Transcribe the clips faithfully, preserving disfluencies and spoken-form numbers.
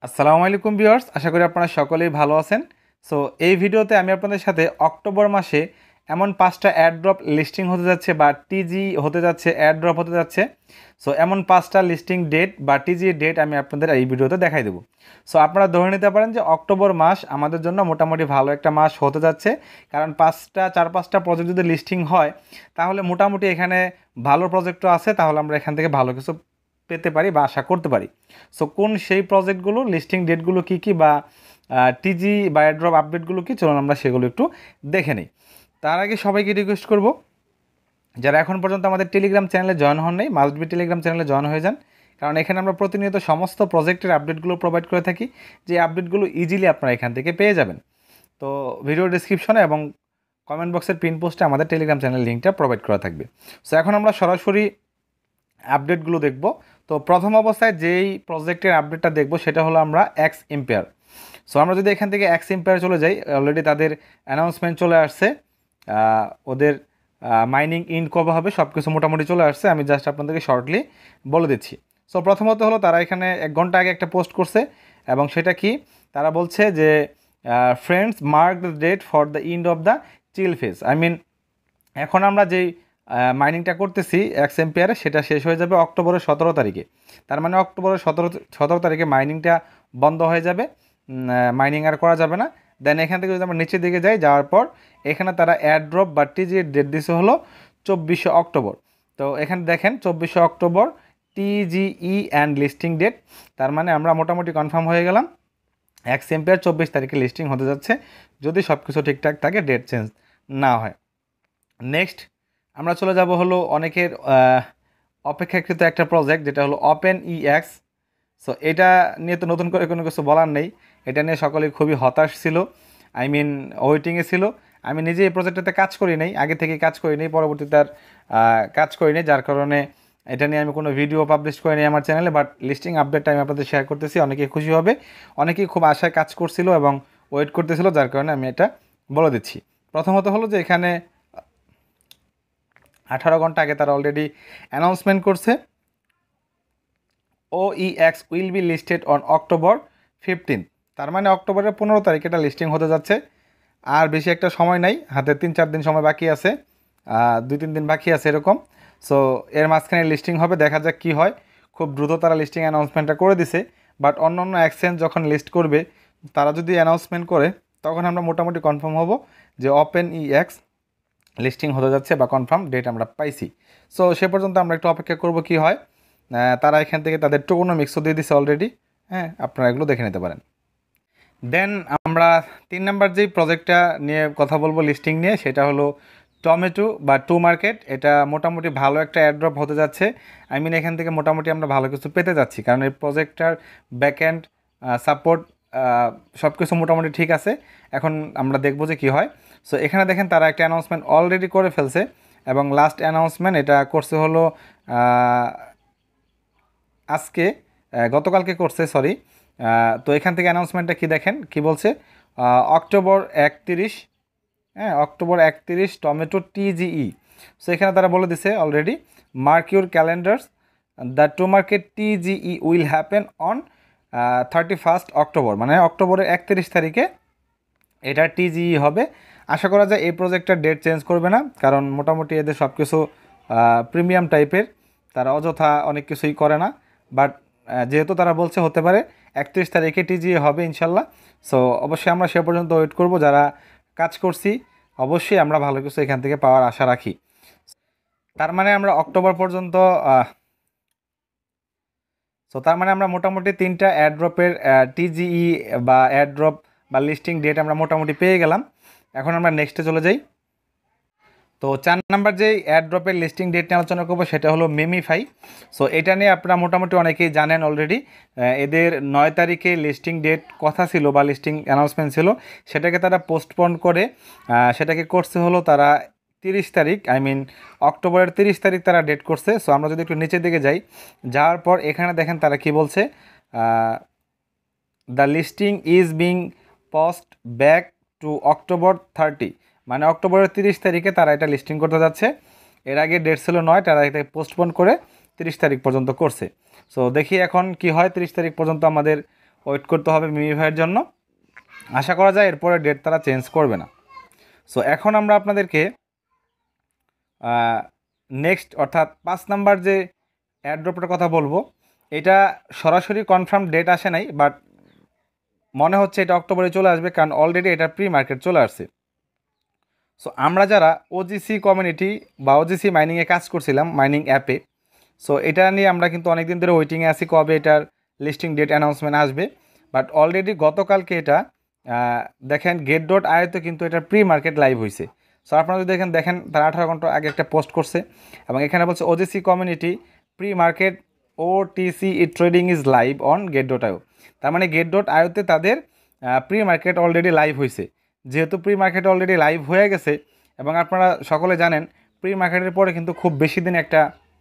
আসসালামু আলাইকুম ভিউয়ার্স, আশা করি আপনারা সকলেই ভালো আছেন। সো এই ভিডিওতে আমি আপনাদের সাথে অক্টোবর মাসে এমন পাঁচটা অ্যাডড্রপ লিস্টিং হতে যাচ্ছে বা টিজি হতে যাচ্ছে, অ্যাডড্রপ হতে যাচ্ছে। সো এমন পাঁচটা লিস্টিং ডেট বা টিজি ডেট আমি আপনাদের এই ভিডিওতে দেখাই দেবো। সো আপনারা ধরে নিতে পারেন যে অক্টোবর মাস আমাদের জন্য মোটামুটি ভালো একটা মাস হতে যাচ্ছে, কারণ পাঁচটা চার পাঁচটা প্রজেক্ট যদি লিস্টিং হয় তাহলে মোটামুটি এখানে ভালো প্রজেক্টও আছে, তাহলে আমরা এখান থেকে ভালো কিছু পেতে পারি বা আশা করতে পারি। সো কোন সেই প্রজেক্টগুলো, লিস্টিং ডেটগুলো কী কী বা টিজি বা এয়ারড্রপ আপডেটগুলো কী, চলুন আমরা সেগুলো একটু দেখে নিই। তার আগে সবাইকে রিকোয়েস্ট করব, যারা এখন পর্যন্ত আমাদের টেলিগ্রাম চ্যানেলে জয়েন হন নাই, মাস্ট বি টেলিগ্রাম চ্যানেলে জয়েন হয়ে যান, কারণ এখানে আমরা প্রতিনিয়ত সমস্ত প্রজেক্টের আপডেটগুলো প্রোভাইড করে থাকি, যে আপডেটগুলো ইজিলি আপনারা এখান থেকে পেয়ে যাবেন। তো ভিডিও ডিসক্রিপশনে এবং কমেন্ট বক্সের পিন পোস্টে আমাদের টেলিগ্রাম চ্যানেল লিঙ্কটা প্রোভাইড করা থাকবে। সো এখন আমরা সরাসরি আপডেটগুলো দেখব। তো প্রথম অবস্থায় যেই প্রজেক্টের আপডেটটা দেখব সেটা হলো আমরা এক্স এম্পেয়ার। সো আমরা যদি এখান থেকে এক্স এম্পেয়ার চলে যাই, অলরেডি তাদের অ্যানাউন্সমেন্ট চলে আসছে, ওদের মাইনিং ইন্ড কবে হবে সব কিছু মোটামুটি চলে আসছে। আমি জাস্ট আপনাদেরকে শর্টলি বলে দিচ্ছি। সো প্রথমত হলো তারা এখানে এক ঘন্টা আগে একটা পোস্ট করছে, এবং সেটা কি, তারা বলছে যে friends mark the date for the end of the chill phase. I mean এখন আমরা যেই মাইনিংটা করতেছি এক্স এম্পিয়ারে, সেটা শেষ হয়ে যাবে অক্টোবরের সতেরো তারিখে। তার মানে অক্টোবরের সতেরো সতেরো তারিখে মাইনিংটা বন্ধ হয়ে যাবে, মাইনিং আর করা যাবে না। দেন এখান থেকে যদি আমরা নিচের দিকে যাই, যাওয়ার পর এখানে তারা এয়ারড্রপ বা টিজি ডেট দিছে হলো চব্বিশে অক্টোবর। তো এখানে দেখেন চব্বিশে October TGE and listing date. তার মানে আমরা মোটামুটি কনফার্ম হয়ে গেলাম এক্স এম্পিয়ার চব্বিশ তারিখে লিস্টিং হতে যাচ্ছে, যদি সব কিছু ঠিকঠাক থাকে, ডেট চেঞ্জ না হয়। নেক্সট আমরা চলে যাব হলো অনেকের অপেক্ষাকৃত একটা প্রজেক্ট, যেটা হলো ওপেন ই এক্স। সো এটা নিয়ে তো নতুন করে কোনো কিছু বলার নেই, এটা নিয়ে সকলেই খুবই হতাশ ছিল, আই মিন ওয়েটিংয়ে ছিল। আমি নিজে এই প্রজেক্টটাতে কাজ করি নাই, আগে থেকে কাজ করি নাই, পরবর্তীতে আর কাজ করি নাই, যার কারণে এটা নিয়ে আমি কোনো ভিডিও পাবলিশ করিনি আমার চ্যানেলে। বাট লিস্টিং আপডেটটা আমি আপনাদের শেয়ার করতেছি, অনেকেই খুশি হবে, অনেকেই খুব আশায় কাজ করছিল এবং ওয়েট করতেছিল, যার কারণে আমি এটা বলে দিচ্ছি। প্রথমত হলো যে এখানে আঠারো ঘন্টা আগে তারা অলরেডি অ্যানাউন্সমেন্ট করছে, O E X will be listed on October fifteen. তার মানে অক্টোবরের পনেরো তারিখ এটা লিস্টিং হতে যাচ্ছে। আর বেশি একটা সময় নাই, হাতে তিন চার দিন সময় বাকি আছে, দুই তিন দিন বাকি আছে এরকম। সো এর মাঝখানে লিস্টিং হবে, দেখা যাক কী হয়। খুব দ্রুত তারা লিস্টিং অ্যানাউন্সমেন্টটা করে দিছে, বাট অন্য অন্য এক্সচেঞ্জ যখন লিস্ট করবে, তারা যদি অ্যানাউন্সমেন্ট করে, তখন আমরা মোটামুটি কনফার্ম হব যে ওপেন ই এক্স লিস্টিং হতে যাচ্ছে বা কনফার্ম ডেট আমরা পাইছি। সো সে পর্যন্ত আমরা একটু অপেক্ষা করব কি হয়। তারা এখান থেকে তাদের টোকোনমিক্সও দিয়ে দিছে অলরেডি, হ্যাঁ, আপনারা এগুলো দেখে নিতে পারেন। দেন আমরা তিন নাম্বার যেই প্রজেক্টটা নিয়ে কথা বলবো লিস্টিং নিয়ে, সেটা হলো টমেটো বা টোমার্কেট। এটা মোটামুটি ভালো একটা অ্যাড্রপ হতে যাচ্ছে। আই মিন এখান থেকে মোটামুটি আমরা ভালো কিছু পেতে যাচ্ছি, কারণ এই প্রজেক্টটার ব্যাকএন্ড সাপোর্ট সব কিছু মোটামুটি ঠিক আছে। এখন আমরা দেখবো যে কী হয়। সো এখানে দেখেন তারা একটা অ্যানাউন্সমেন্ট অলরেডি করে ফেলছে, এবং লাস্ট অ্যানাউন্সমেন্ট এটা করছে হলো আজকে, গতকালকে করছে, সরি। তো এখান থেকে অ্যানাউন্সমেন্টটা কি দেখেন, কি বলছে, অক্টোবর একত্রিশ, হ্যাঁ, অক্টোবর একত্রিশ টমেটো টিজিই। সো এখানে তারা বলে দিছে already, mark your calendars, the Tomarket TGE will happen on thirty first October, মানে অক্টোবরের একত্রিশ তারিখে এটা টিজিই হবে। আশা করা যায় এই প্রজেক্টটার ডেট চেঞ্জ করবে না, কারণ মোটামুটি এদের সব কিছু প্রিমিয়াম টাইপের, তারা অযথা অনেক কিছুই করে না। বাট যেহেতু তারা বলছে, হতে পারে একত্রিশ তারিখে টিজিই হবে ইনশাল্লাহ। সো অবশ্যই আমরা সে পর্যন্ত ওয়েট করব, যারা কাজ করছি অবশ্যই আমরা ভালো কিছু এখান থেকে পাওয়ার আশা রাখি। তার মানে আমরা অক্টোবর পর্যন্ত, সো তার মানে আমরা মোটামুটি তিনটা অ্যাড্রপের টিজিই বা অ্যাড্রপ বা লিস্টিং ডেট আমরা মোটামুটি পেয়ে গেলাম। এখন আমরা নেক্সটে চলে যাই। তো চার নাম্বার যে অ্যাড্রপের লিস্টিং ডেট নিয়ে আলোচনা করবো, সেটা হলো মেমিফাই। সো এটা নিয়ে আপনারা মোটামুটি অনেকেই জানেন অলরেডি। এদের নয় তারিখে লিস্টিং ডেট কথা ছিল বা লিস্টিং অ্যানাউন্সমেন্ট ছিল, সেটাকে তারা পোস্টপোন করে সেটাকে করছে হলো তারা তিরিশ তারিখ, আই মিন অক্টোবরের তিরিশ তারিখ তারা ডেট করছে। সো আমরা যদি একটু নিচের দিকে যাই, যাওয়ার পর এখানে দেখেন তারা কি বলছে, the listing is being post back to October thirty, মানে অক্টোবরের তিরিশ তারিখে তারা এটা লিস্টিং করতে যাচ্ছে। এর আগে ডেট ছিল নয়, তারা এটা পোস্টপোন করে তিরিশ তারিখ পর্যন্ত করছে। সো দেখি এখন কি হয়, তিরিশ তারিখ পর্যন্ত আমাদের ওয়েট করতে হবে মেমেফির জন্য। আশা করা যায় এরপরে ডেট তারা চেঞ্জ করবে না। সো এখন আমরা আপনাদেরকে নেক্সট অর্থাৎ পাঁচ নাম্বার যে এয়ারড্রপটার কথা বলবো, এটা সরাসরি কনফার্ম ডেট আসে নাই, বাট মনে হচ্ছে এটা অক্টোবরে চলে আসবে, কারণ অলরেডি এটা প্রি মার্কেট চলে আসছে। সো আমরা যারা ওজিসি কমিউনিটি বা ওজিসি মাইনিংয়ে কাজ করছিলাম মাইনিং অ্যাপে, সো এটা নিয়ে আমরা কিন্তু অনেক দিন ধরে ওয়েটিংয়ে আছি কবে এটার লিস্টিং ডেট অ্যানাউন্সমেন্ট আসবে। বাট অলরেডি গতকালকে এটা দেখেন গেট ডট আইওতে কিন্তু এটা প্রি মার্কেট লাইভ হয়েছে। সো আপনারা যদি দেখেন দেখেন তারা আঠারো ঘন্টা আগে একটা পোস্ট করছে এবং এখানে বলছে OGC community pre market O TC ই trading is live on gate dot io. তার মানে গেট ডট আইওতে তাদের প্রি মার্কেট অলরেডি লাইভ হয়েছে। যেহেতু প্রি মার্কেট অলরেডি লাইভ হয়ে গেছে এবং আপনারা সকলে জানেন প্রি মার্কেটের পরে কিন্তু খুব বেশি দিন একটা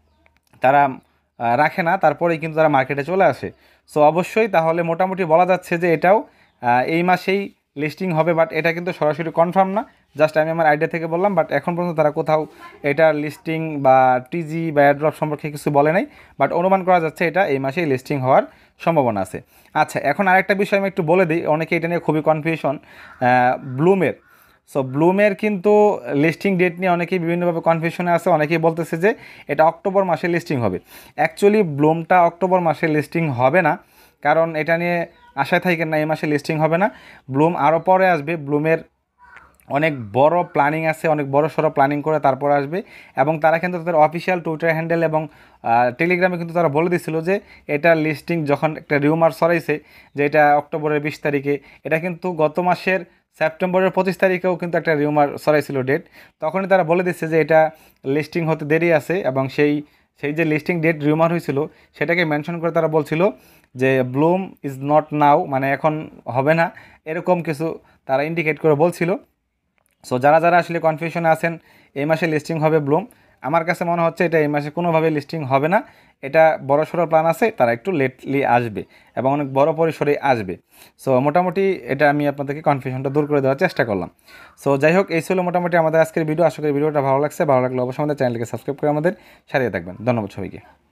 তারা রাখে না, তারপরেই কিন্তু তারা মার্কেটে চলে আসে। সো অবশ্যই তাহলে মোটামুটি বলা যাচ্ছে যে এটাও এই মাসেই লিস্টিং হবে, বাট এটা কিন্তু সরাসরি কনফার্ম না, জাস্ট আমি আমার আইডিয়া থেকে বললাম। বাট এখন পর্যন্ত তারা কোথাও এটার লিস্টিং বা টিজি বা এয়ারড্রপ সম্পর্কে কিছু বলে নাই, বাট অনুমান করা যাচ্ছে এটা এই মাসেই লিস্টিং হওয়ার সম্ভাবনা আছে। আচ্ছা, এখন আরেকটা বিষয় আমি একটু বলে দিই, অনেকে এটা নিয়ে খুবই কনফিউশন ব্লুমের। সো ব্লুমের কিন্তু লিস্টিং ডেট নিয়ে অনেকেই বিভিন্নভাবে কনফিউশনে আছে, অনেকেই বলতেছে যে এটা অক্টোবর মাসে লিস্টিং হবে। অ্যাকচুয়ালি ব্লুমটা অক্টোবর মাসে লিস্টিং হবে না, কারণ এটা নিয়ে আশায় থাকেন না এই মাসে লিস্টিং হবে না, ব্লুম আরও পরে আসবে। ব্লুমের অনেক বড় প্ল্যানিং আছে, অনেক বড় সড়ো প্ল্যানিং করে তারপর আসবে এবং তারা কিন্তু তাদের অফিসিয়াল টুইটার হ্যান্ডেল এবং টেলিগ্রামে কিন্তু তারা বলে দিছিল যে এটা লিস্টিং যখন একটা রিউমার ছড়াইছে যে এটা অক্টোবরের বিশ তারিখে, এটা কিন্তু গত মাসের সেপ্টেম্বরের পঁচিশ তারিখেও কিন্তু একটা রিউমার ছড়াইছিল ডেট, তখনই তারা বলে দিচ্ছে যে এটা লিস্টিং হতে দেরি আছে এবং সেই সেই যে লিস্টিং ডেট রিউমার হয়েছিল সেটাকে মেনশন করে তারা বলছিল যে ব্লুম ইজ নট নাও, মানে এখন হবে না, এরকম কিছু তারা ইন্ডিকেট করে বলছিল। সো যারা যারা আসলে কনফিউশনে আছেন এই মাসে লিস্টিং হবে ব্লুম, আমার কাছে মনে হচ্ছে এটা এই মাসে কোনোভাবে লিস্টিং হবে না, এটা বড় সড়ো প্ল্যান আছে, তারা একটু লেটলি আসবে এবং অনেক বড় পরিসরে আসবে। সো মোটামুটি এটা আমি আপনাদেরকে কনফিউশনটা দূর করে দেওয়ার চেষ্টা করলাম। সো যাই হোক, এই ছিল মোটামুটি আমাদের আজকের ভিডিও। আশা করি ভিডিওটা ভালো লাগছে, ভালো লাগলে অবশ্যই আমাদের চ্যানেলকে সাবস্ক্রাইব করে আমাদের সাথে থাকবেন। ধন্যবাদ সবাইকে।